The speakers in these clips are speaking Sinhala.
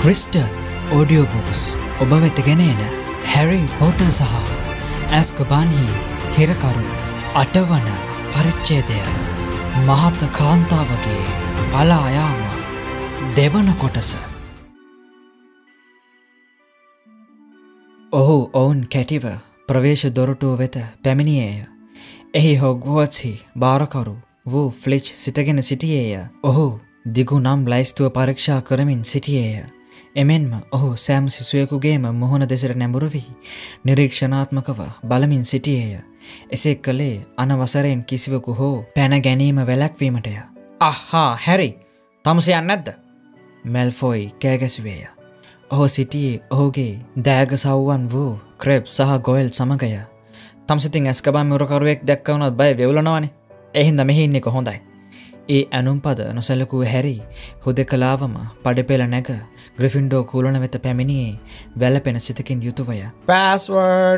ක්‍රිස්ටල් ඔඩියෝ බුක්ස් ඔබ වෙත ගෙනෙන හැරි පොටර් සහ ඇස්කබාන්හි හිරකරු 8 වන පරිච්ඡේදය මහත කාන්තාවගේ පලා යාම දෙවන කොටස. ඔහු ඔවුන් කැටිව ප්‍රවේශ දොරටුව වෙත පැමිණියේය. එහි හොග්වර්ට්ස්හි බාරකරු වූ ෆ්ලිච් සිටගෙන සිටියේය. ඔහු දිගු නම් ලයිස්තුව පරීක්ෂා කරමින් සිටියේය. එමෙන්ම ඔහු සෑම සිසුවෙකුගේම මුහුණ දෙසට නැඹුරු වී නිරීක්ෂණාත්මකව බලමින් සිටියේය. එසේ කළේ අනවසරයෙන් කිසිවකු හෝ පැන ගැනීම වැළැක්වීමටය. අහා හැරි, තමුසේ යන්නේ නැද්ද? මැල්ෆොයි කෑගැසුවේය. ඔහු සිටියේ ඔහුගේ දෑග සව්වන් වූ ක්‍රෙබ් සහ ගොයල් සමගය. තමුසිතින් ඇස්කබාන් මුරකරුවෙක් දැක්ක වුණොත් බය වෙවුලනවනේ. ඒ හින්දා මෙහි ඉන්නේ කොහොඳයි. ඒ ඇනුම්පද නොසැලකූ හැරි හුදෙකලාවම පඩපෙළ නැග ග්‍රිෆින්ඩෝ කුලන වෙත පැමිණියේ වැළපෙන සිතකින් යුතුවය. පාස්වර්ඩ්!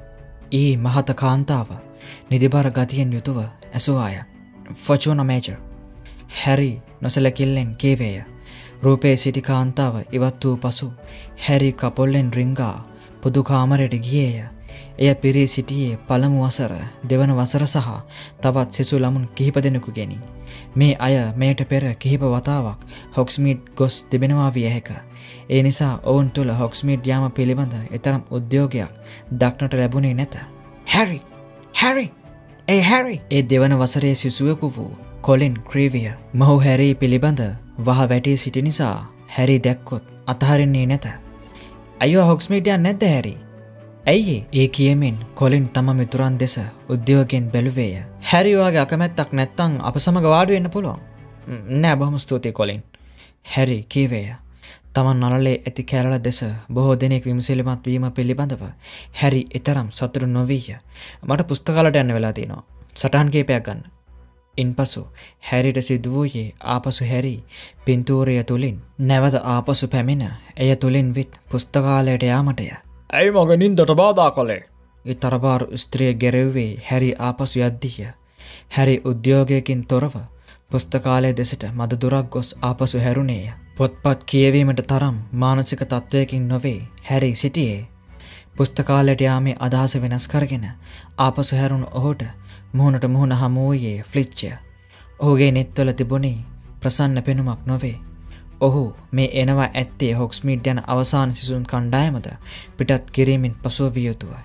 ඒ මහත කාන්තාව නිදිබර ගතියෙන් යුතුව ඇසුවාය. ෆොචුන මේජර්. හැරි නොසැලකිල්ලෙන් කීවේය. රූපේ සිටි කාන්තාව ඉවත් වූ පසු හැරි කපොල්ලෙන් රිංගා පොදු කාමරයට ගියේය. එය පිරී සිටියේ පළමු වසර, දෙවන වසර සහ තවත් සිසු ළමුන් කිහිප දෙනෙකුගෙනි. මේ අය මෙයට පෙර කිහිප වතාවක් හොක්ස්මීඩ් ගොස් තිබෙනවා විය හැක. ඒ නිසා ඔවුන් තුළ හොක්ස්මීඩ් යාම පිළිබඳ එතරම් උද්‍යෝගයක් දක්නට ලැබුණේ නැත. හැරි! හැරි! ඒ හැරි! ඒ දෙවන වසරේ සිසුවෙකු වූ කොලින් ක්‍රීවිය මොහු හැරි පිළිබඳ වහ වැටී සිටි නිසා හැරි දැක්කොත් අතහරින්නේ නැත. අයියෝ හොක්ස්මීඩ් යන්නේ නැද්ද හැරි? ඇයි ඒ කියමින් කොලින් තම මිතුරන් දෙස උද්‍යෝගයෙන් බැලුවේය. හැරි ඔයාගේ අකමැත්තක් නැත්තම් අප සමග වාඩි වෙන්න පුළුවන්. නෑ බොහොම ස්තුතියි කොලින්. හැරි කීවේය. තමන් නළලේ ඇති කැරළ දෙස බොහෝ දෙනෙක් විමසිලිමත් වීම පිළිබඳව හැරි ඊතරම් සතුටු නොවීය. මට පුස්තකාලයට යන්න වෙලා තියෙනවා. සටහන් කීපයක් ගන්න. ඉන්පසු හැරිට සිදු වූයේ ආපසු හැරි පින්තූරය තුලින් නැවත ආපසු පැමිණ එය තුලින් විත් පුස්තකාලයට යාමටය. ඇයි මගේ නින්දට බාධා කළේ? ඒ තරබාරු ස්ත්‍රිය ගැරෙව්වේ හැරි ආපසු යද්දීය. හැරි උද්‍යෝගයකින් තොරව පුස්තකාලය දෙසට මද දුරක් ගොස් ආපසු හැරුණේය. පොත්පත් කියවීමට තරම් මානසික තත්ත්වයකින් නොවේ හැරි සිටියේ. පුස්තකාලයට යාමේ අදහස වෙනස් කරගෙන ආපසු හැරුණු ඔහුට මුහුණට මුහුණ හමු වූයේ ෆ්ලිච්ය. ඔහුගේ නෙත්වල තිබුණේ ප්‍රසන්න පෙනුමක් නොවේ. ඔහු මේ එනවා ඇත්තේ හොක්ස්මීඩ් යන අවසාන සිසුන් කණ්ඩායමද පිටත් කිරීමෙන් පසුව විය යුතුය.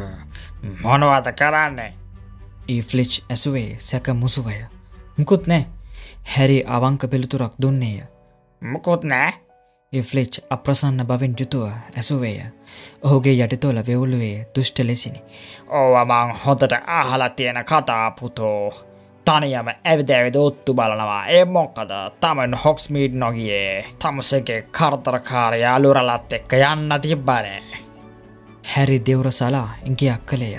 මොනවද කරන්නේ? ඊ ෆ්ලිච් ඇසුවේ සැක මුසුවය. මුකුත් නෑ. හැරි අවංක පිළිතුරක් දුන්නේය. මුකුත් නෑ? ඊ ෆ්ලිච් අප්‍රසන්න බවින් යුතුව ඇසුවේය. ඔහුගේ යටිතොල වෙවුලුවේ දුෂ්ට ලෙසිනි. ඕවා මං හොඳට අහලා තියෙන කතා පුතෝ. තනියම ඇවිද ඇවිද ඔත්තු බලනවා. ඒ මොකද තමන් හොක්ස්මීඩ් නොගියේ. තමුසේගේ කරදරකාර යාළුවරලත් එක්ක යන්න තිබ්බනේ. හැරි දෙවුර සලා ඉඟියක් කළේය.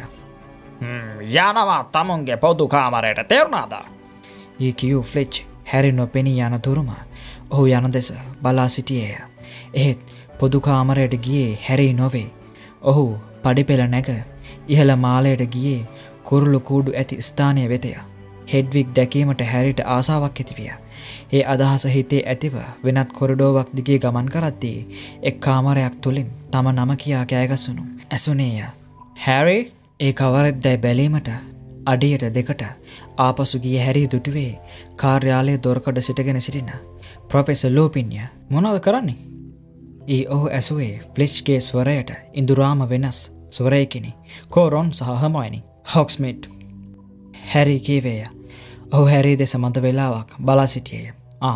යනවා තමුන්ගේ පොදු කාමරයට, තේරුණාද? ඊ කියූ ෆ්ලිච් හැරි නොපෙනී යන තුරුම ඔහු යන දෙස බලා සිටියේය. එහෙත් පොදු කාමරයට ගියේ හැරි නොවේ. ඔහු පඩිපෙළ නැග ඉහළ මාලයට ගියේ කුරුළු කූඩු ඇති ස්ථානය වෙතය. හෙඩ්විග් දැකීමට හැරිට ආසාවක් ඇතිවිය. ඒ අදහස හිතේ ඇතිව වෙනත් කොරිඩෝවක් දිගේ ගමන් කරද්දී එක් කාමරයක් තුලින් තම නම කියා කෑගසුණු ඇසුනේය. හැරි! ඒ කවරෙක්දැයි බැලීමට අඩියට දෙකට ආපසු ගිය හැරි දුටුවේ කාර්යාලයේ දොරකඩ සිටගෙන සිටින ප්‍රොෆෙසර් ලූපින්ය. මොනවද කරන්නේ? ඊ ඔහු ඇසුවේ ෆ්ලිච්ගේ ස්වරයට ඉඳුරාම වෙනස් ස්වරයකිනි. කෝ රොන් සහ හර්මයිනි. හොක්ස්මීඩ්. හැරි කීවේය. ඔහු හැරි දෙස මද වෙලාවක් බලා සිටියේය.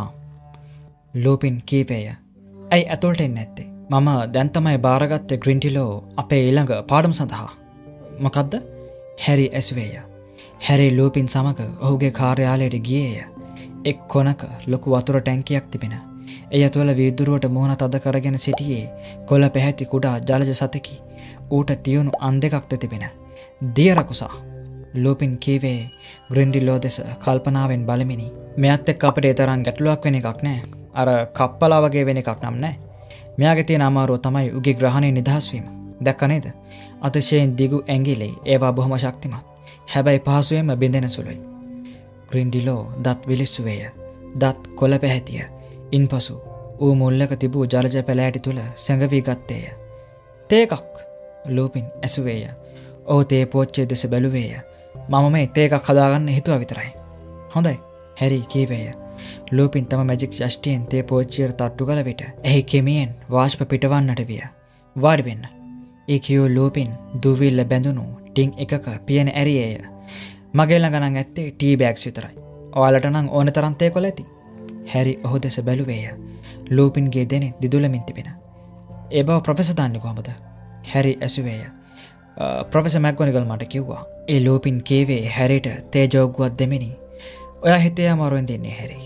ලූපින් කීවේය. ඇයි ඇතුළට එන්නේ නැත්තේ? මම දැන් තමයි බාරගත්තේ ග්‍රින්ටිලෝ අපේ ඊළඟ පාඩම සඳහා. මොකද්ද? හැරි ඇසුවේය. හැරි ලූපින් සමග ඔහුගේ කාර්යාලයට ගියේය. එක් කොනක ලොකු වතුර ටැංකියක් තිබෙන. එය තුළ වීදුරුවට මුහුණ තද කරගෙන සිටියේ කොළ පැහැති කුඩා ජලජ සතෙකි. ඌට තියුණු අන් දෙකක්ද තිබෙන. දියරකුසා. ලූපින් කීවේ ග්‍රින්ඩිලෝ දෙස කල්පනාවෙන් බලමිනි. මෙයත් එක්ක අපිට ඒ තරම් ගැටලුවක් වෙන එකක් නෑ. අර කප්පලා වගේ වෙන එකක් නම් නෑ. මෙයාගේ තියෙන අමාරුව තමයි උගේ ග්‍රහණය නිදහස් වීම. දැක්ක නේද? අතිශයින් දිගු ඇඟිලි, ඒවා බොහොම ශක්තිමත්. හැබැයි පහසුවෙන්ම බිඳෙන සුළුයි. ග්‍රින්ඩිලෝ දත් විලිස්සුවේය. දත් කොළ පැහැතිය. ඉන්පසු ඌ මුල්ලක තිබූ ජලජ පැලෑටි තුළ සැඟවී ගත්තේය. තේ එකක් ලූපින් ඇසුවේය. ඔහු තේ පෝච්චේ දෙස බැලුවේය. මම මේ තේ එකක් හදාගන්න හිතුවා විතරයි. හොඳයි හැරි කීවේය. ලූපින් තම මැජික් ෂෂ්ටියෙන් තේ පෝච්චියට තට්ටු කළ විට එහි කෙමියෙන් වාෂ්ප පිටවන්නට විය. වාඩි වෙන්න. ඒ කියූ ලූපින් දුවිල්ල බැඳුණු ටින් එකක පියන ඇරියේය. මගේ ළඟ නම් ඇත්තේ ටී බෑග්ස් විතරයි. ඔයාලට නම් ඕන තරම් තේ කොළ ඇති. හැරි ඔහු දෙස බැලුවේය. ලූපින්ගේ දෙනෙත් දිදුලමින් තිබෙන. ඒ බව ප්‍රොෆෙසර් දන්නේ කොහොමද? හැරි ඇසුවේය. ප්‍රොෆෙසර් මැක්ගොනිගල් මට කිව්වා. ඒ ලූපින් කීවේ හැරිට තේ ජෝග්ගුවක් දෙමිනි. ඔයා හිතේ අමාරුවෙන් දෙන්නේ හැරි.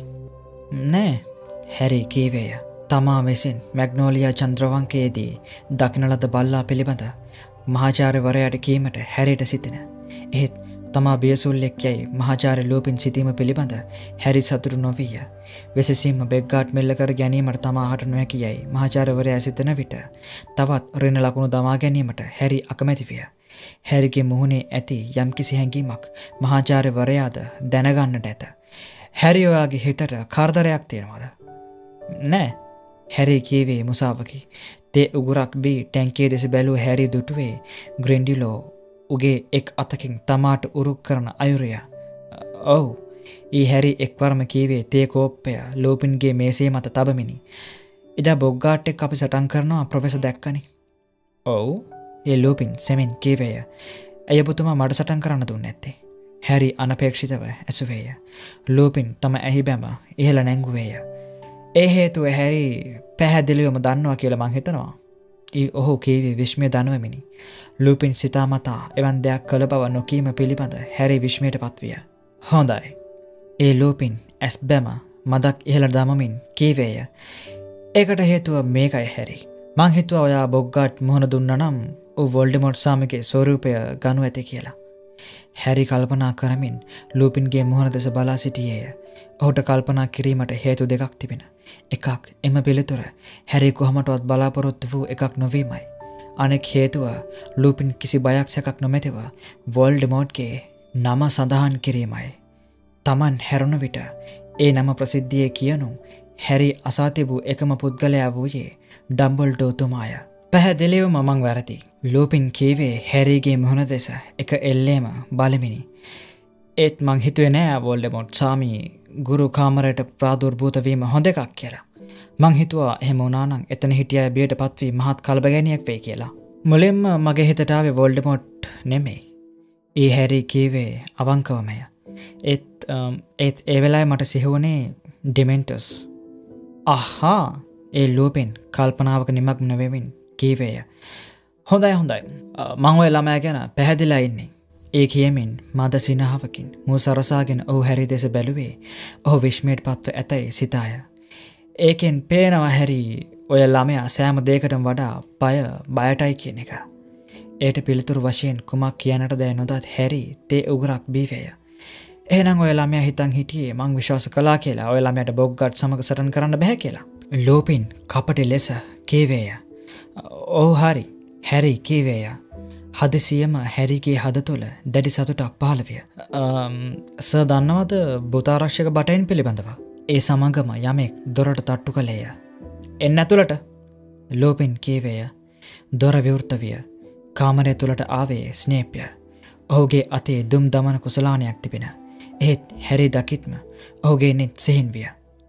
නෑ හැරි කීවේය. තමා විසින් මැග්නෝලියා චන්ද්‍රවංකයේදී දකින ලද බල්ලා පිළිබඳ මහාචාර්යවරයාට කීමට හැරිට සිටින. එහෙත් තමා බියසුල්ලෙක් යැයි මහාචාර්ය ලූපින් සිතීම පිළිබඳ හැරි සතුටු නොවිය. වෙසසින්ම බෙග්ගාට් මෙල්ල කර ගැනීමට තමාහට නොහැකි යැයි මහාචාර්යවරයා සිතන විට තවත් ඍණ ලකුණු දමා ගැනීමට හැරි අකමැති විය. හැරිගේ මුහුණේ ඇති යම්කිසි හැඟීමක් මහාචාර්යවරයාද දැනගන්නට ඇත. හැරි ඔයාගේ හිතට කාර්දරයක් තියෙනවද? නෑ හැරි කීවේ මුසාවකි. තේ උගුරක් බී ටැංකිය දෙස බැලූ හැරි දුටුවේ ග්‍රෙන්ඩිලෝ උගේ එක් අතකින් තමාට උරුක් කරන අයුරය. ඔව් ඊ හැරි එක්වරම කීවේ තේ කෝප්පය ලූපින්ගේ මේසේ මත තබමිනි. එදා බොග්ගාට් එක්ක අපි සටන් කරනවා ප්‍රොෆෙසර් දැක්කනේ. ඔව් ඒ ලූපින් සෙමින් කීවේය. ඇය පුතුමා මට සටන් කරන්න දුන්නේ නැත්තේ. හැරි අනපේක්ෂිතව ඇසුවේය. ලූපින් තම ඇහි බැම ඉහළ නැංගුවේය. ඒ හේතුව හැරි පැහැදිලිවම දන්නවා කියලා මං හිතනවා. ඔහු කීවේ විශ්මය දනුවමිනි. ලූපින් සිතාමතා එවන් දෙයක් කළ බව නොකීම පිළිබඳ හැරි විශ්මයට පත්විය. හොඳයි. ඒ ලූපින් ඇස් බැම මදක් ඉහළ දමමින් කීවේය. ඒකට හේතුව මේකයි හැරි. මං හිතුවා ඔයා බොග්ගාට් මුහුණ දුන්න නම් ඌ වොල්ඩෙමෝට් සාමිගේ ස්වරූපය ගනු ඇති කියලා. හැරි කල්පනා කරමින් ලූපින්ගේ මුහුණ දෙස බලා සිටියේය. ඔහුට කල්පනා කිරීමට හේතු දෙකක් තිබෙන. එකක් එම පිළිතුර හැරි කොහොමටවත් බලාපොරොත්තු වූ එකක් නොවීමයි. අනෙක් හේතුව ලූපින් කිසි බයක් සැකක් නොමැතිව වොල්ඩෙමෝට්ගේ නම සඳහන් කිරීමයි. තමන් හැරුණු විට ඒ නම ප්‍රසිද්ධියේ කියනු හැරි අසා තිබූ එකම පුද්ගලයා වූයේ ඩම්බල්ඩෝ තුමාය. පැහැදිලිවම මං වැරදි. ලූපින් කීවේ හැරිගේ මුහුණ දෙස එක එල්ලේම බලමිනි. ඒත් මං හිතුවේ නෑ වොල්ඩෙමෝට් සාමි ගුරු කාමරයට ප්‍රාදුර්භූත වීම හොඳ එකක් කියලා. මං හිතුවා එහෙම වුණා නම් එතන හිටිය අය බියට පත්වී මහත් කලබගැනියක් වෙයි කියලා. මුලින්ම මගේ හිතට ආවේ වොල්ඩෙමෝට් නෙමෙයි. ඊ හැරි කීවේ අවංකවමය. ඒත් ඒ වෙලාවේ මට සිහුවුණේ ඩිමෙන්ටර්ස්. අහා ඒ ලූපින් කල්පනාවක නිමග්න වෙමින් කීවේය. හොඳයි මං ඔය ළමයා ගැන පැහැදිලා ඉන්නේ. ඒ කියමින් මද සිනහවකින් මූ සරසාගෙන ඔහු හැරි දෙස බැලුවේ ඔහු විශ්මයට පත්ව ඇතැයි සිතාය. ඒකෙන් පේනවා හැරි ඔය ළමයා සෑම දෙයකටම වඩා බයටයි කියන එක. ඒට පිළිතුරු වශයෙන් කුමක් කියනට දැයි නොදත් හැරි තේ උගුරක් බීවේය. එහෙනම් ඔය ළමයා හිතන් හිටියේ මං විශ්වාස කළා කියලා ඔය ළමයාට බොග්ගාට් සමග සටන් කරන්න බැහැ කියලා. ලූපින් කපටි ලෙස කීවේය. ඔව් හරි හැරි කීවේය. හදිසියම හැරිගේ හද තුළ දැඩි සතුටක් පහළ විය. සර් දන්නවද බුතාරක්ෂක බටයින් පිළිබඳව? ඒ සමගම යමෙක් දොරට තට්ටු කළේය. එන්න ඇතුළට ලූපින් කීවේය. දොර විවෘත විය. කාමරය තුළට ආවේ ස්නේප්ය. ඔහුගේ අතේ දුම් දමන කුසලානයක් තිබෙන. එහෙත් හැරි දකිත්ම ඔහුගේ නෙත් සිහින් විය.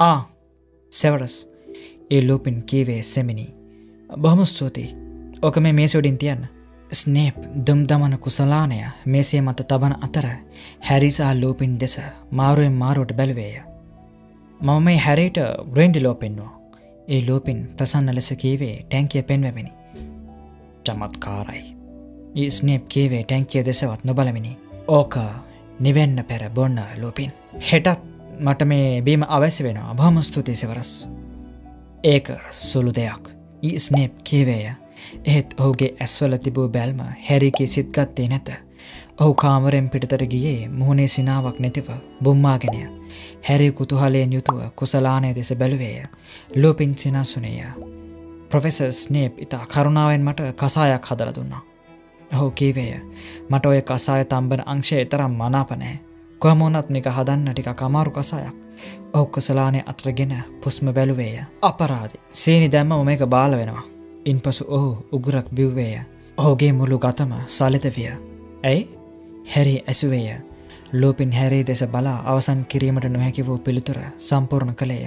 සෙවරස් ඒ ලූපින් කීවේ සෙමිනි. බොහොම ස්තුතියි. ඕක මේ මේසෙ උඩින් තියන්න. ස්නේප් දුම් දමන කුසලානය මේසේ මත තබන අතර හැරි සහ ලූපින් දෙස මාරුවෙන් මාරුවට බැලුවේය. මම මේ හැරිට ග්‍රෙන්ඩිලෝ පෙන්නුවා. ඒ ලූපින් ප්‍රසන්න ලෙස කීවේ ටැංකිය පෙන්වමිනි. චමත්කාරයි. ඒ ස්නේප් කීවේ ටැංකිය දෙසවත් නොබලමිනි. ඕක නිවෙන්න පෙර බොන්න ලූපින්. හෙටත් මට මේ බීම අවශ්‍ය වෙනවා. බොහොම ස්තුතියි සෙවරස්. ඒක සුළු දෙයක්. ඒ ස්නේප් කීවේය. එහෙත් ඔහුගේ ඇස්වල තිබූ බැල්ම හැරිගේ සිත් ගත්තේ නැත. ඔහු කාමරෙන් පිටතට ගියේ මුහුණේ සිනාවක් නැතිව බුම්මාගෙනය. හැරි කුතුහලයෙන් යුතුව කුසලානය දෙස බැලුවේය. ලූපින් සිනාසුනේය. ප්‍රොෆෙසර් ස්නේප් ඉතා කරුණාවෙන් මට කසායක් හදලා දුන්නා. ඔහු කීවේය. මට ඔය කසාය තම්බන අංශය තරම් මනාප නැහැ. කොහොම වුණත් මේක හදන්න ටිකක් අමාරු කසායක්. ඔහු කුසලානේ අතරගෙන පුස්ම බැලුවේය. අපරාධි. සීනි දැම්මම මේක බාල වෙනවා. ඉන්පසු ඔහු උගුරක් බිව්වේය. ඔහුගේ මුළු ගතම සලිත විය. ඇයි? හැරි ඇසුවේය. ලූපින් හැරී දෙස බලා අවසන් කිරීමට නොහැකි වූ පිළිතුර සම්පූර්ණ කළේය.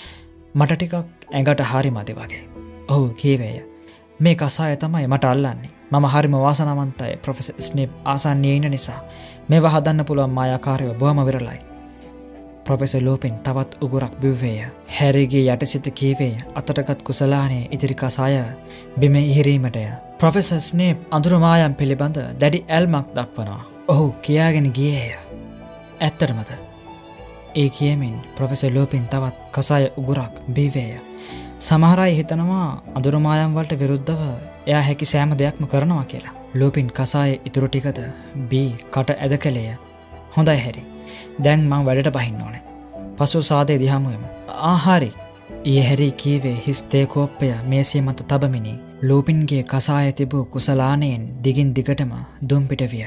මට ටිකක් ඇඟට හරි මදි වගේ. ඔහු කීවේය. මේ කසාය තමයි මට අල්ලන්නේ. මම හරිම වාසනාවන්තයි ප්‍රොෆෙසර් ස්නේප් ආසන්නයේ ඉන්න නිසා. මේවා හදන්න පුළුවන් මායාකාරයෝ බොහොම විරලයි. ප්‍රොෆෙසර් ලූපින් තවත් උගුරක් බිව්වේය. හැරිගේ යටිසිත කීවේය. අතටගත් කුසලානේ ඉදිරි කසාය බිම ඉහිරීමටය. ප්‍රොෆෙසර් ස්නේප් අඳුරු මායම් පිළිබඳ දැඩි ඇල්මක් දක්වනවා. ඔහු කියාගෙන ගියේය. ඇත්තටමද? ඒ කියමින් ප්‍රොෆෙසර් ලූපින් තවත් කසාය උගුරක් බිව්වේය. සමහර අය හිතනවා අඳුරු මායම් වලට විරුද්ධව එයා හැකි සෑම දෙයක්ම කරනවා කියලා. ලූපින් කසායේ ඉතුරු ටිකද බී කට ඇද කළේය. හොඳයි හැරි. දැන් මං වැඩට බහින්න ඕනේ. පසු සාදේ දිහාමුවෙමු. හරි. ඊයේ හැරි කීවේ හිස් තේ කෝප්පය මේසිය මත තබමිනි. ලූපින්ගේ කසායේ තිබූ කුසලානයෙන් දිගින් දිගටම දුම් පිට විය.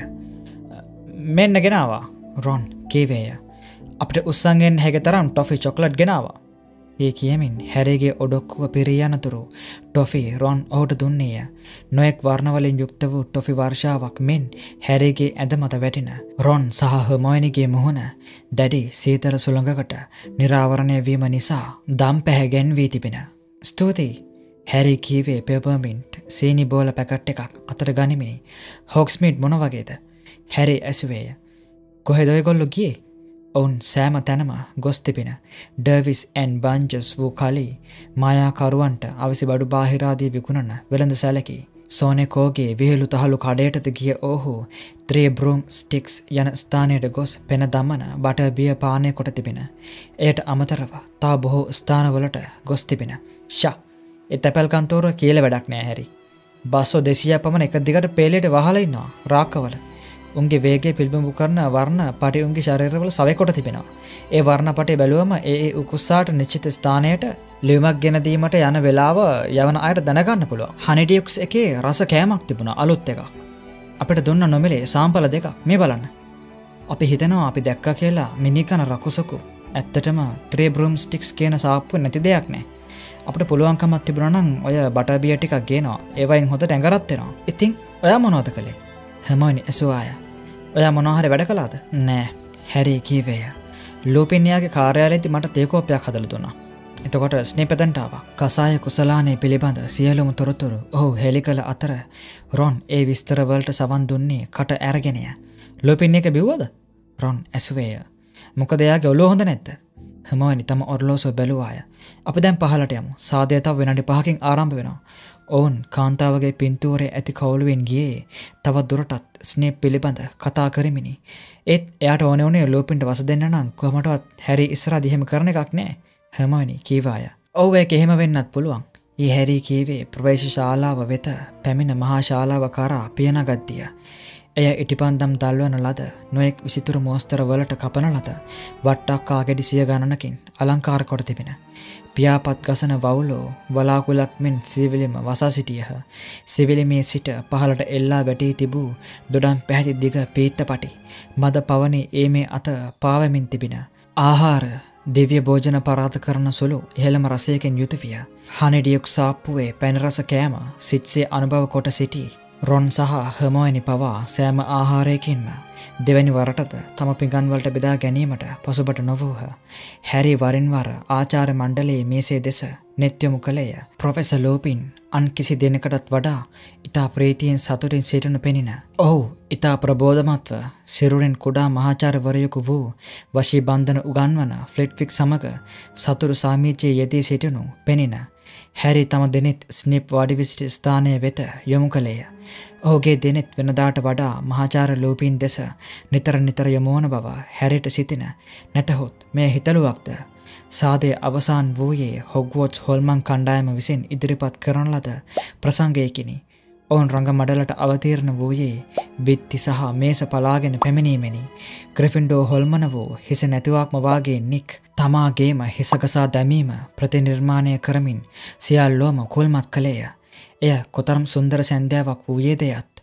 මෙන්න ගෙනාවා. රොන් කීවේය. අපිට උස්සන්ගෙන් හැක තරම් ටොෆි චොක්ලට් ගෙනාවා. ඒ කියමින් හැරිගේ ඔඩොක්කුව පිරී යනතුරු ටොෆි රොන් ඔහුට දුන්නේය. නොයෙක් වර්ණවලින් යුක්ත වූ ටොෆි වර්ෂාවක් මෙන් හැරිගේ ඇඳ මත වැටින රොන් සහ හර්මෝනිගේ මුහුණ දැඩි සීතල සුළඟකට නිරාවරණය වීම නිසා දම් පැහැගෙන වී තිබෙන. ස්තුතියි. හැරි කීවේ පෙපර්මින්ට් සීනි බෝල පැකට් එකක් අතට ගනිමිනි. හොක්ස්මීඩ් මොන වගේද? හැරි ඇසුවේය. කොහෙද ඔයගොල්ලෝ ගියේ? ඔවුන් සෑම තැනම ගොස් තිබෙන ඩර්විස් ඇන් බන්ජස් වූ කලී මායාකරුවන්ට අවසි බඩු බාහිරාදී විකුණන වෙළඳ සැලකි. සෝනෙකෝගේ විහිළු තහළු කඩයටද ගිය ඔහු ත්‍රේ බ්‍රූම් ස්ටික්ස් යන ස්ථානයට ගොස් පෙන දමන බටර් බියර් පානය කොට තිබෙන. එයට අමතරව තා බොහෝ ස්ථානවලට ගොස් තිබෙන. ෂා! ඒ තැපැල් කන්තෝරුව කියල වැඩක් නෑ හැරි. බස්සෝ 200 පමණ එක දිගට පේලයට වහලා ඉන්නවා රාක්කවල. උන්ගේ වේගය පිළිබිඹු කරන වර්ණ පටි උන්ගේ ශරීරවල සවය කොට තිබෙනවා. ඒ වර්ණ පටි බැලුවම ඒ උකුස්සාට නිශ්චිත ස්ථානයට ලියුමක් ගෙන දීමට යන වෙලාව යවන අයට දැනගන්න පුළුවන්. හනිඩියුක්ස් එකේ රස කෑමක් තිබුණා අලුත් එකක්. අපිට දුන්න නොමිලේ සාම්පල දෙකක් මේ බලන්න. අපි හිතනවා අපි දැක්කා කියලා මිනිකන රකුසකු. ඇත්තටම ත්‍රේ බ්‍රූම් ස්ටික්ස් කියන සාප්පුව නැති දෙයක් නෑ. අපිට පුළුවන්කමක් තිබුණා නම් ඔය බටර් බියර් ටිකක් ගේනවා. ඒවයින් හොඳට ඇඟරත් වෙනවා. ඉතින් ඔයා මොනවද කළේ? හර්මෝනි ඇසුවාය. ඔයා මොනවා හරි වැඩ කළාද? නෑ. හැරි කීවේය. ලූපින් යාගේ කාර්යාලයේදී මට තේ කෝප්පයක් හදලා දුන්නා. එතකොට ස්නේප් එතනට ආවා. කසාය කුසලානේ පිළිබඳ සියලුම තොරතුරු ඔහු හෙළි කළ අතර රොන් ඒ විස්තර වලට සවන් දුන්නේ කට ඇරගෙනය. ලූපින් එක බිව්වද? රොන් ඇසුවේය. මොකද එයාගේ ඔළුව හොඳ නැද්ද? හර්මෝනි තම ඔරලෝසුව බැලුවාය. අපි දැන් පහලට යමු. සාදය තව විනාඩි 5කින් ආරම්භ වෙනවා. ඔවුන් කාන්තාවගේ පින්තූරේ ඇති කවුළුවෙන් ගියේ තවත් දුරටත් ස්නේප් පිළිබඳ කතා කරමිනි. ඒත් එයාට ඕනේ උනේ ලූපින්ට වස දෙන්න නම් කොහොමටවත් හැරි ඉස්සරහදී එහෙම කරන එකක් නෑ. හර්මෝනි කීවාය. ඔව් ඒක එහෙම වෙන්නත් පුළුවන්. ඊ හැරි කීවේ ප්‍රවේශ ශාලාව වෙත පැමිණ මහා ශාලාව කරා පියනගත්තිය. එය ඉටිපන්දම් දල්වන ලද නොයෙක් විසිතුරු මෝස්තර වලට කපන ලද වට්ටක් කාගෙඩි සිය ගණනකින් අලංකාර කොට තිබෙන. පියාපත් ගසන වවුලෝ වලාකුලක් මෙන් සිවිලිම වසා සිටියහ. සිවිලිමේ සිට පහළට එල්ලා වැටී තිබූ දොඩම් පැහැති දිග පීත්තපටි මද පවනේ ඒමේ අත පාවමින් තිබින. ආහාර දිව්‍ය භෝජන පරාත කරන සුළු ඉහළම රසයකින් යුතු විය. හනිඩියුක් සාප්පුවේ පැන් රස කෑම සිත්සේ අනුභව කොට සිටි රොන් සහ හර්මෝනි පවා සෑම ආහාරයකින්ම දෙවැනි වරටද තම පිඟන් වලට බෙදා ගැනීමට පසුබට නොවූහ. හැරි වරින් වර ආචාර්ය මණ්ඩලයේ මේසේ දෙස නෙත් යොමු කළේය. ප්‍රොෆෙසර් ලූපින් අන් කිසි දිනකටත් වඩා ඉතා ප්‍රීතියෙන් සතුටින් සිටිනු පෙනින. ඔහු ඉතා ප්‍රබෝධමත්ව සිරුරෙන් කුඩා මහාචාර්යවරයෙකු වූ වශී බන්ධන උගන්වන ෆ්ලිට්වික් සමග සතුරු සාමීචයේ යෙදී සිටිනු පෙනින. හැරි තම දෙනෙත් ස්නේප් වාඩි වී සිටි ස්ථානය වෙත යොමු කළේය. ඔහුගේ දෙනෙත් වෙනදාට වඩා මහාචාර්ය ලූපින් දෙස නිතර යොමු වන බව හැරිට සිතින. නැතහොත් මේ හිතලුවක්ද? සාදය අවසන් වූයේ හොග්වර්ට්ස් හොල්මන් කණ්ඩායම විසින් ඉදිරිපත් කරන ලද ප්‍රසංගයකිනි. ඔවුන් රංග මඩලට අවතීර්ණ වූයේ බිත්ති සහ මේස පලාගෙන පැමිණීමෙනි. ග්‍රිෆින්ඩෝ හොල්මන වූ හිස නැතිවක්ම වාගේ නික් තමාගේම හිසකසා දැමීම ප්‍රතිනිර්මාණය කරමින් සියල්ලෝම කුල්මත් කළේය. එය කොතරම් සුන්දර සැන්දෑවක් වූයේදයත්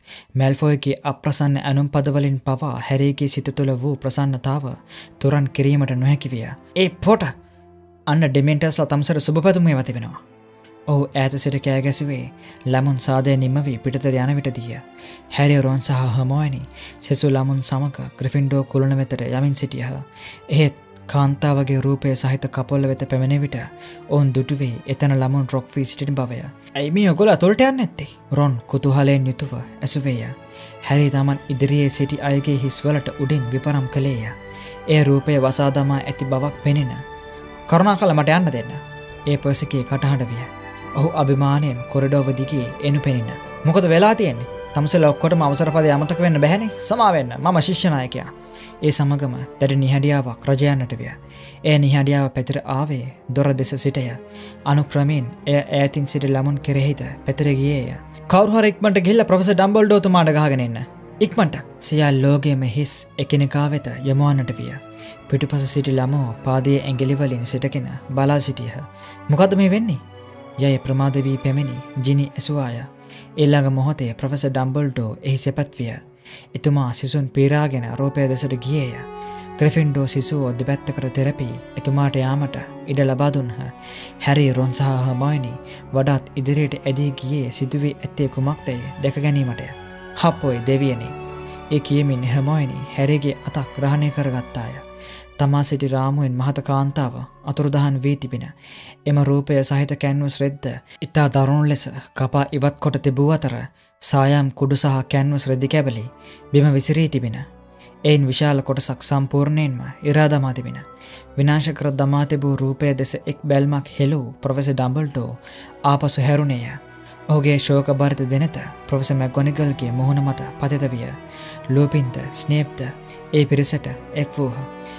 මැල්ෆොයිගේ අප්‍රසන්න ඇනුම් පදවලින් පවා හැරීගේ සිත තුළ වූ ප්‍රසන්නතාව තුරන් කිරීමට නොහැකි විය. ඒ පොට අන්න ඩෙමෙන්ටර්ස්ලා තමසර සුබපැතුම් ඇති වෙනවා. ඔහු ඈත සිට කෑ ගැසුවේ ලැමුන් සාදය නිම වී පිටතට යන විටදීය. හැරි රොන් සහ හර්මෝනි සෙසු ලැමුන් සමග ග්‍රිෆින්ඩෝ කුළුණ වෙතට යමින් සිටියහ. එහෙත් කාන්තාවගේ රූපය සහිත කපොල්ල වෙත පැමිණෙ විට ඔවුන් දුටුවේ එතන ළමුන් රොක් වී සිටින බවය. ඇයි මේ ඔයගොල්ලෝ අතොල්ට යන්නේ නැත්තේ? රොන් කුතුහලයෙන් යුතුව ඇසුවේය. හැරි තමන් ඉදිරියේ සිටි අයගේ හිස්වලට උඩින් විපරම් කළේය. ඒ රූපය වසා දමා ඇති බවක් පෙනෙන. කරුණාකර මට යන්න දෙන්න. ඒ පර්සිගේ කටහඬ විය. ඔහු අභිමානයෙන් කොරිඩෝව දිගේ එනු පෙනින. මොකද වෙලා තියෙන්නේ? තමසල ඔක්කොටම අවසරපදේ අමතක වෙන්න බැහැනේ. සමා වෙන්න. මම ශිෂ්‍ය නායකයා. ඒ සමගම දැඩි නිහඬියාවක් රජයන්නට විය. ඒ නිහඬියාව පැතිර ආවේ දොර දෙස සිටය. අනුක්‍රමයෙන් එය ඈතින් සිටි ළමුන් කෙරෙහිද පැතිර ගියේය. කවුරු හරි ඉක්මනට ගිහිල්ලා ප්‍රොෆෙසර් ඩම්බල්ඩෝ තුමාට ගහගෙන එන්න. ඉක්මනට. සියල්ලෝගේම හිස් එකිනෙකා වෙත යොමුවන්නට විය. පිටුපස සිටි ළමෝ පාදයේ ඇඟිලි වලින් සිටගෙන බලා සිටියහ. මොකද්ද මේ වෙන්නේ? යය ප්‍රමාද වී පැමිණි ජිනි ඇසුවාය. ඊළඟ මොහොතේ ප්‍රොෆෙසර් ඩම්බල්ඩෝ එහි සෙපත් විය. එතුමා සිසුන් පීරාගෙන රූපය දෙසට ගියේය. ග්‍රිෆින්ඩෝ සිසුව දෙපැත්තකට තෙරපී එතුමාට යාමට ඉඩ ලබා දුන්හ. හැරි රොන් සහ හර්මෝනි වඩාත් ඉදිරියට ඇදී ගියේ සිදුවී ඇත්තේ කුමක්දයි දැක ගැනීමටය. හප්පොයි දෙවියනි. ඒ කියමින් හර්මෝනි හැරිගේ අතක් ග්‍රහණය කරගත්තාය. තමා සිටි රාමුවෙන් මහත කාන්තාව අතුරුදහන් වී තිබෙන එම රූපය සහිත කැන්වස් රෙද්ද ඉතා දරුණු ලෙස කපා ඉවත් කොට තිබූ අතර සායම් කුඩු සහ කැන්වස් රෙදි කැබලි බිම විසිරී තිබෙන. එයින් විශාල කොටසක් සම්පූර්ණයෙන්ම ඉරා දමා තිබෙන. විනාශ කර දමා තිබූ රූපය දෙස එක් බැල්මක් හෙළූ ප්‍රොෆෙසර් ඩම්බල්ඩෝ ආපසු හැරුණේය. ඔහුගේ ශෝක බරිත දෙනත ප්‍රොෆෙසර් මැග්ගොනිගල්ගේ මුහුණ මත පතිත විය. ලූපින්ද ස්නේප්ද ඒ පිරිසට එක් වූහ.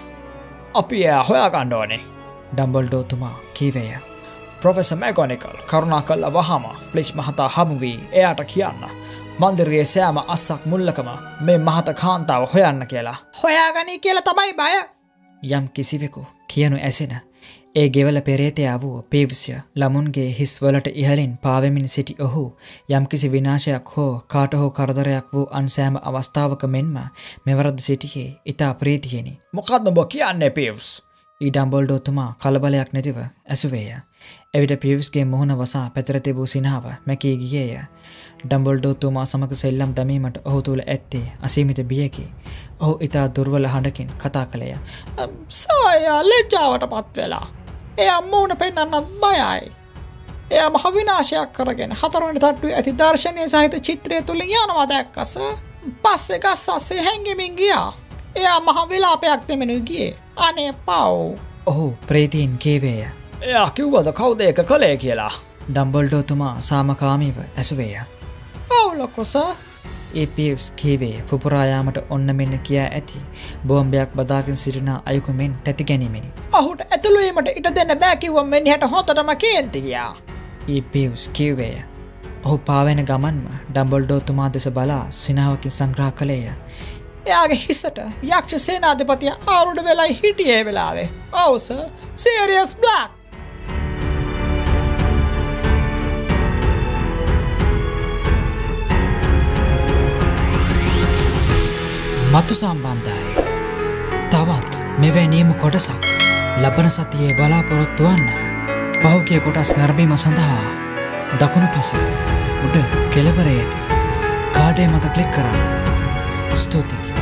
අපි එයා හොයාගන්න ඕනේ. ඩම්බල්ඩෝ තුමා කීවේය. ප්‍රොෆෙසර් මැග්ගොනිගල් කරුණා කළා වහම ෆ්ලිච් මහතා හමු වී එයාට කියන්න. මන්දිරයේ සෑම අස්සක් මුල්ලකම මේ මහත කාන්තාව හොයන්න කියලා. හොයාගනී කියලා තමයි බය. යම් කිසිවෙකු කියනු ඇසෙන. ඒ ගෙවල පෙරේතයා වූ පීව්ස්ය ළමුන්ගේ හිස්වලට ඉහලින් පාවෙමින් සිටි ඔහු යම් කිසි විනාශයක් හෝ කාට හෝ කරදරයක් වූ අන් සෑම අවස්ථාවක මෙන්ම මෙවරද සිටියේ ඉතා ප්‍රීතියෙනි. මොකද්ද ඔබ කියන්නේ පීව්ස්? ඊ ඩම්බල්ඩෝ තුමා කලබලයක් නැතිව ඇසුවේය. එවිට පීව්ස්ගේ මුහුණ වසා පැතිර තිබූ සිනහව මැකී ගියේය. ඩම්බල්ඩෝ තුමා සමග සෙල්ලම් දැමීමට ඔහු තුළ ඇත්තේ අසීමිත බියකි. ඔහු ඉතා දුර්වල හඬකින් කතා කළේය. සායා ලැජ්ජාවට පත් වෙලා. එයා මූණ පෙන්නන්නත් බයයි. එයා මහ විනාශයක් කරගෙන හතරවෙනි තට්ටුවේ ඇති දර්ශනීය සහිත චිත්‍රය තුලින් යනවා දැක්කස. පස්සේ ගස්සස්සේ හැංගෙමින් ගියා. එයා මහ විලාපයක් දෙමිනු ගියේ. අනේ පව්. ඔහු ප්‍රේතීන් කීවේය. එයා කිව්වද කවුද ඒක කළේ කියලා? ඩම්බල්ඩෝ තුමා සාමකාමීව ඇසුවේය. ඔව් ලොකෝ සර්. ඒ පීව්ස් කීවේ පුපුරා යාමට ඔන්න මෙන්න කියා ඇති බෝම්බයක් බදාගෙන සිටින අයෙකු මෙන් තැති ගැනීමෙනි. ඔහුට ඇතුළු වීමට ඉඩ දෙන්න බෑ කිව්වම මෙන්නට හොතටම කේන්ති ගියා. ඒ පීව්ස් කීවේය. ඔහු පාවෙන ගමන්ම ඩම්බල්ඩෝ තුමා දෙස බලා සිනාවකින් සංග්‍රහ කළේය. එයාගේ හිසට යක්ෂ සේනාධිපතිය ආරුඩ වෙලයි හිටියේ වෙලාවේ. ඔව් සර්. Serious black. මතු සම්බන්ධයි. තවත් මෙවැනිම කොටසක් ලබන සතියේ බලාපොරොත්තු වන්න. පහුගිය කොටස් නැරඹීම සඳහා දකුණු පස උඩ කෙළවරේ ඇති කාඩේ මත ක්ලික් කරන්න. ස්තුතියි.